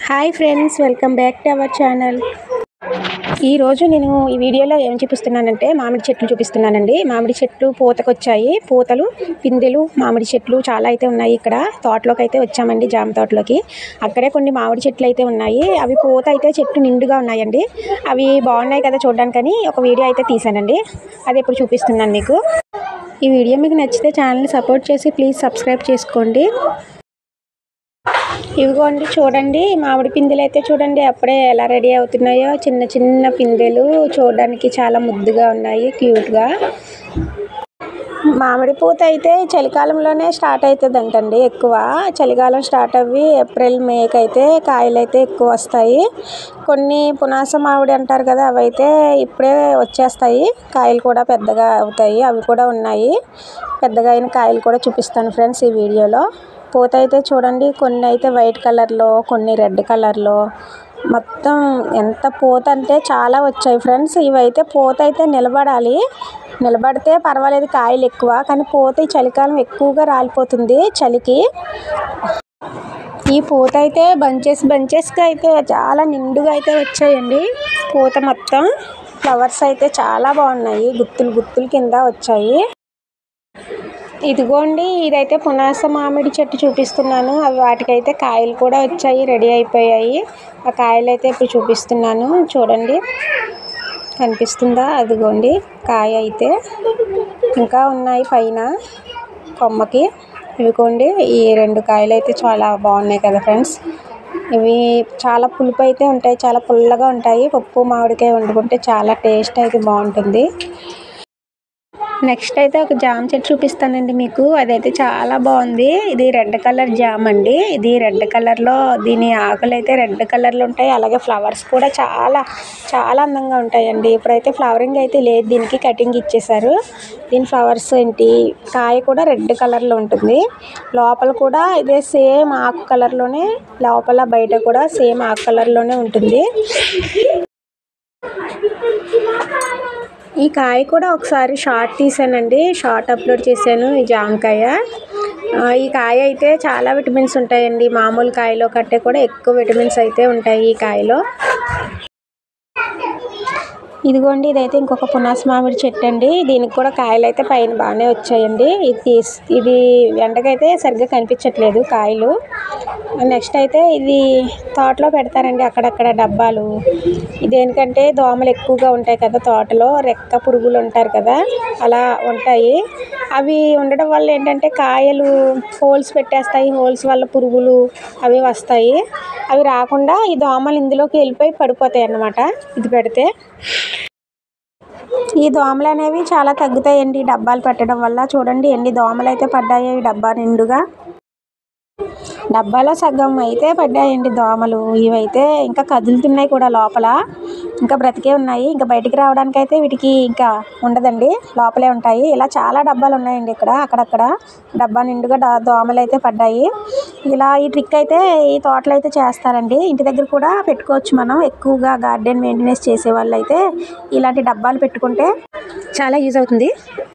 Hi friends, welcome back to our channel. ఈరోజు నేను ఈ వీడియోలో ఏం చూపిస్తున్నానంటే మామిడి చెట్లు చూపిస్తున్నానండి. మామిడి చెట్లు పూతకొచ్చాయి. పూతలు, పిందెలు, మామిడి చెట్లు చాలా అయితే ఉన్నాయి. ఇక్కడ తోటలోకి అయితే వచ్చామండి, జామ తోటలోకి. అక్కడే కొన్ని మామిడి చెట్లు అయితే ఉన్నాయి. అవి పూత అయితే చెట్టు నిండుగా ఉన్నాయండి. అవి బాగున్నాయి కదా చూడడానికని ఒక వీడియో అయితే తీసానండి. అది ఇప్పుడు చూపిస్తున్నాను మీకు. ఈ వీడియో మీకు నచ్చితే ఛానల్ని సపోర్ట్ చేసి ప్లీజ్ సబ్స్క్రైబ్ చేసుకోండి. ఇవిగోండి చూడండి, మామిడి పిందెలు అయితే చూడండి అప్పుడే ఎలా రెడీ అవుతున్నాయో. చిన్న చిన్న పిందెలు చూడడానికి చాలా ముద్దుగా ఉన్నాయి, క్యూట్గా. మామిడి పూత అయితే చలికాలంలోనే స్టార్ట్ అవుతుంది అంటండి. ఎక్కువ చలికాలం స్టార్ట్ అవ్వి ఏప్రిల్ మేకి అయితే కాయలు అయితే ఎక్కువ వస్తాయి. కొన్ని పునాస మామిడి అంటారు కదా, అవి అయితే ఇప్పుడే వచ్చేస్తాయి. కాయలు కూడా పెద్దగా అవుతాయి, అవి కూడా ఉన్నాయి. పెద్దగా అయిన కాయలు కూడా చూపిస్తాను ఫ్రెండ్స్ ఈ వీడియోలో. పూత అయితే చూడండి, కొన్ని అయితే వైట్ కలర్లో, కొన్ని రెడ్ కలర్లో, మొత్తం ఎంత పూత అంటే చాలా వచ్చాయి ఫ్రెండ్స్. ఇవైతే పూత అయితే నిలబడితే పర్వాలేదు, కాయలు ఎక్కువ. కానీ పూత ఈ చలికాలం ఎక్కువగా రాలిపోతుంది చలికి. ఈ పూత అయితే బంచెస్గా అయితే చాలా నిండుగా అయితే వచ్చాయండి. పూత మొత్తం ఫ్లవర్స్ అయితే చాలా బాగున్నాయి, గుత్తులు కింద వచ్చాయి. ఇదిగోండి, ఇదైతే పునాస మామిడి చెట్టు చూపిస్తున్నాను. అవి వాటికైతే కాయలు కూడా వచ్చాయి, రెడీ అయిపోయాయి. ఆ కాయలు అయితే ఇప్పుడు చూపిస్తున్నాను చూడండి, కనిపిస్తుందా? అదిగోండి కాయ అయితే ఇంకా ఉన్నాయి పైన కొమ్మకి. ఇవిగోండి, ఈ 2 కాయలు అయితే చాలా బాగున్నాయి కదా ఫ్రెండ్స్. ఇవి చాలా పులుపు అయితే ఉంటాయి, చాలా పుల్లగా ఉంటాయి. పప్పు మామిడికాయ వండుకుంటే చాలా టేస్ట్ అయితే బాగుంటుంది. నెక్స్ట్ అయితే ఒక జామ చెట్టు చూపిస్తానండి మీకు. అదైతే చాలా బాగుంది. ఇది రెడ్ కలర్ జామ అండి. ఇది రెడ్ కలర్లో, దీని ఆకులు అయితే రెడ్ కలర్లో ఉంటాయి. అలాగే ఫ్లవర్స్ కూడా చాలా చాలా అందంగా ఉంటాయండి. ఇప్పుడైతే ఫ్లవరింగ్ అయితే లేదు, దీనికి కటింగ్ ఇచ్చేసారు. దీని ఫ్లవర్స్ ఏంటి, కాయ కూడా రెడ్ కలర్లో ఉంటుంది. లోపల కూడా ఇదే సేమ్ ఆకు కలర్లోనే, లోపల బయట కూడా సేమ్ ఆకు కలర్లోనే ఉంటుంది. ఈ కాయ కూడా ఒకసారి షార్ట్ తీసానండి, షార్ట్ అప్లోడ్ చేశాను. ఈ జామకాయ, ఈ కాయ అయితే చాలా విటమిన్స్ ఉంటాయండి. మామూలు కాయలో కంటే కూడా ఎక్కువ విటమిన్స్ అయితే ఉంటాయి ఈ కాయలో. ఇదిగోండి, ఇదైతే ఇంకొక పునాస మామిడి చెట్టు అండి. దీనికి కూడా కాయలు అయితే పైన బాగానే వచ్చాయండి. ఇది ఎండకైతే సరిగ్గా కనిపించట్లేదు కాయలు. నెక్స్ట్ అయితే ఇది తోటలో పెడతారండి అక్కడక్కడ డబ్బాలు. ఇదేంటంటే దోమలు ఎక్కువగా ఉంటాయి కదా తోటలో, రెక్క పురుగులు ఉంటారు కదా, అలా ఉంటాయి. అవి ఉండడం వల్ల ఏంటంటే కాయలు హోల్స్ పెట్టేస్తాయి. హోల్స్ వల్ల పురుగులు అవి వస్తాయి. అవి రాకుండా ఈ దోమలు ఇందులోకి వెళ్ళిపోయి పడిపోతాయి అన్నమాట ఇది పెడితే. ఈ దోమలు అనేవి చాలా తగ్గుతాయండి డబ్బాలు పెట్టడం వల్ల. చూడండి ఎన్ని దోమలు అయితే పడ్డాయో ఈ డబ్బా నిండుగా. డబ్బాలో సగం అయితే పడ్డాయండి దోమలు. ఇవైతే ఇంకా కదులుతున్నాయి కూడా, లోపల ఇంకా బ్రతికే ఉన్నాయి. ఇంకా బయటికి రావడానికి అయితే వీటికి ఇంకా ఉండదండి, లోపలే ఉంటాయి. ఇలా చాలా డబ్బాలు ఉన్నాయండి ఇక్కడ, అక్కడక్కడ డబ్బా నిండుగా దోమలు అయితే పడ్డాయి. ఇలా ఈ ట్రిక్ అయితే ఈ తోటలో అయితే చేస్తారండి. ఇంటి దగ్గర కూడా పెట్టుకోవచ్చు మనం. ఎక్కువగా గార్డెన్ మెయింటెనెన్స్ చేసే వాళ్ళు అయితే ఇలాంటి డబ్బాలు పెట్టుకుంటే చాలా యూజ్ అవుతుంది.